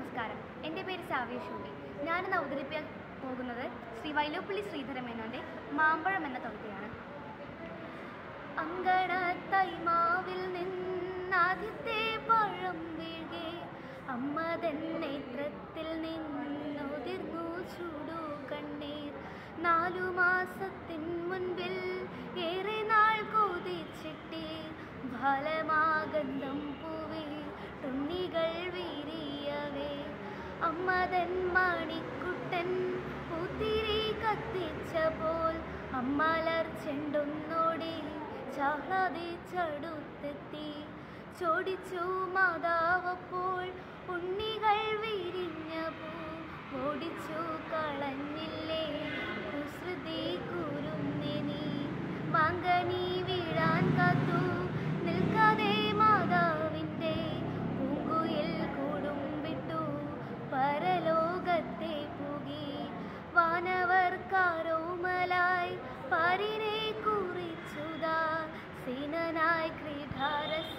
നമസ്കാരം. എൻ്റെ പേര് സാവേഷൂടി. ഞാനിന്ന് അവതരിപ്പിക്കാൻ പോകുന്നത് ശ്രീ വൈലോപ്പിള്ളി ശ്രീധരമേനോൻ്റെ മാമ്പഴം എന്ന കവിതയാണ്. അങ്കണത്തൈമാവിൽ നിന്നാദ്യത്തെ പഴം വീഴെ അമ്മതൻ നേത്രത്തിൽ നിന്നുതിർന്നു ചൂടു കണ്ണീർ. 4 മാസത്തിൻ മുൻപിൽ ഏറെ നാൾ കൊതിച്ചിട്ടേ ഫലമാഗന്ധം പൂവേ തുണ്ണികൾ വീരിയവേ. അമ്മതൻ മണിക്കുട്ടൻ പൂത്തിരി കത്തിച്ചപ്പോൾ അമ്മലർ ചെണ്ടൊന്നോടി ചാഹ്ലാദിച്ചടുത്തെത്തി. ചോടിച്ചു മാതാവപ്പോൾ ഉണ്ണികൾ വിരിഞ്ഞപ്പോ ഓടിച്ചു കളഞ്ഞില്ലേ കുസൃതി കുരുന്നെ നീ. മാങ്കനി വീഴാൻ കാത്തു നിൽക്കാതെ മാതാവിൻ്റെ പൂങ്കുയിൽ കൂടും വിട്ടു പരലോകത്തെ പുകി. വാനവർക്കാരോമലായി പാരിനെ കുറിച്ചുതാ സീനനായി ക്രീഡാരസ